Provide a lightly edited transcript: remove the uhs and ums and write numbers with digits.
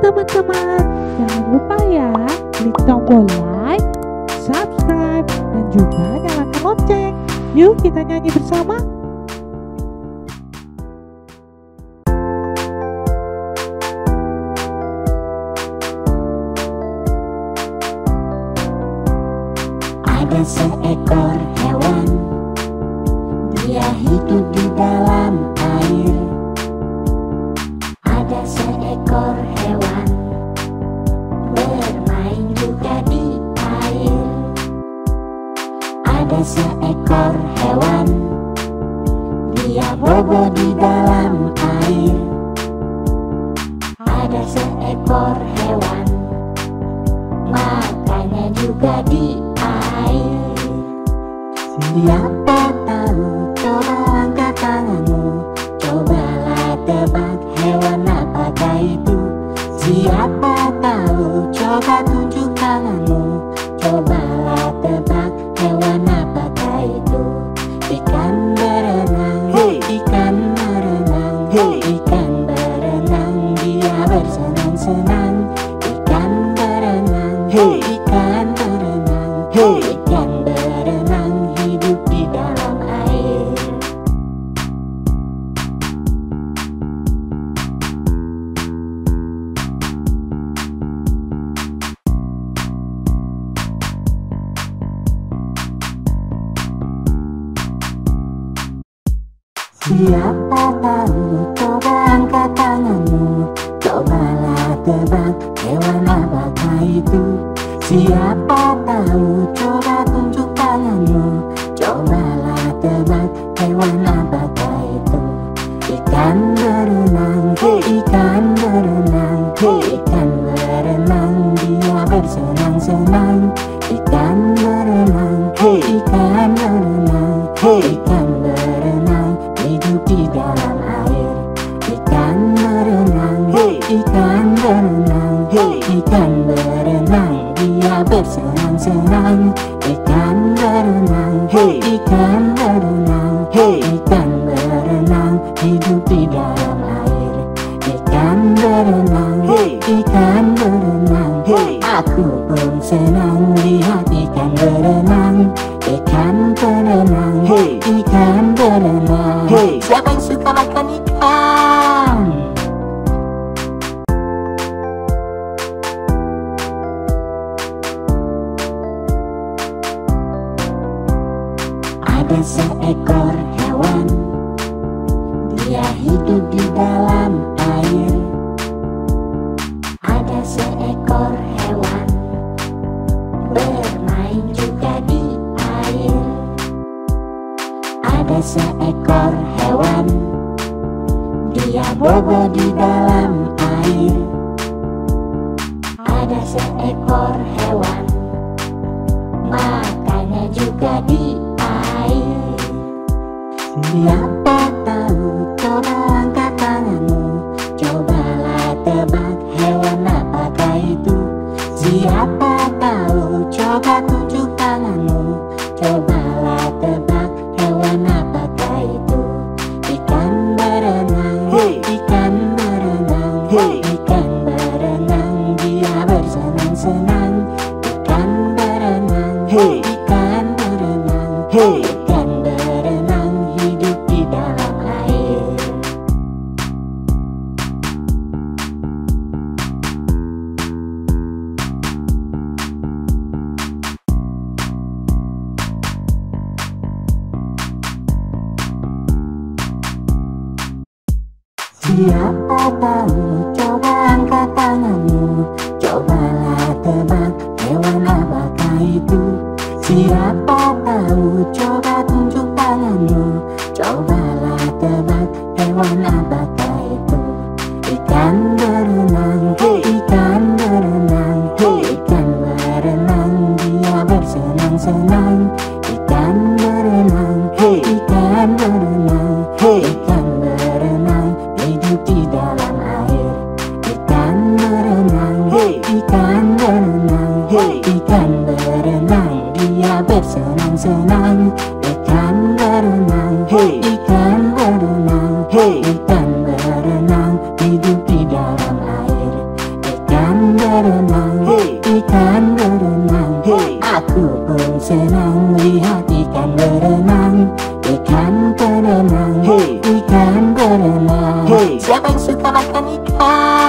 teman-teman, jangan lupa ya klik tombol like, subscribe, dan juga nyalakan lonceng. Yuk kita nyanyi bersama. Ada seekor hewan, dia hidup di dalam air. Ada seekor hewan, bermain juga di air. Ada seekor hewan, dia bobo di dalam air. Ada seekor hewan, makannya juga di air. Siapa tahu, coba angkat tanganmu, cobalah tebak hewan apakah itu. Siapa tahu, coba tunjuk tanganmu, cobalah tebak hewan apakah itu. Ikan berenang, ikan berenang, ikan berenang, dia bersenang-senang. Ikan berenang, ikan berenang, ikan berenang, hidup di dalam air. Siapa tahu, coba angkat tanganmu, cobalah tebak hewan apakah itu. Siapa tahu, coba tunjuk tanganmu, cobalah tebak hewan apakah itu. Ikan berenang, ikan berenang, ikan berenang, dia bersenang-senang. Ikan berenang, ikan berenang, ikan berenang, hidup di dalam air. Ikan berenang, ikan berenang, ikan berenang, dia bersenang-senang. Ikan berenang, ikan berenang, ikan berenang, hidup di dalam air. Ikan berenang, ikan berenang, aku pun senang lihat ikan berenang. Ikan berenang, ikan berenang, siapa yang suka makan ikan? Ada seekor hewan, dia hidup di dalam air. Ada seekor hewan, bermain juga di air. Ada seekor hewan, dia bobo di dalam air. Ada seekor hewan, makannya juga di air. Siapa tahu, coba angkat tanganmu, cobalah tebak hewan apakah itu. Siapa tahu, coba tunjuk tanganmu, cobalah tebak hewan apakah itu. Ikan berenang, ikan berenang, ikan berenang, dia bersenang-senang. Ikan berenang, ikan berenang, ikan berenang, hidup di dalam air. Siapa tahu, coba angkat tanganmu, cobalah tebak hewan apakah itu. Siapa tahu, coba tunjuk tanganmu, cobalah tebak hewan apakah itu. Ikan berenang, ikan berenang, ikan berenang, dia bersenang-senang. Ikan berenang, ikan berenang, ikan berenang, hidup di dalam air. Ikan berenang, ikan berenang, ikan berenang, dia bersenang-senang. Ikan berenang, ikan berenang, ikan berenang, hidup di dalam air. ikan berenang. Aku pun senang lihat ikan berenang. Ikan berenang, ikan berenang. Siapa yang suka makan ikan?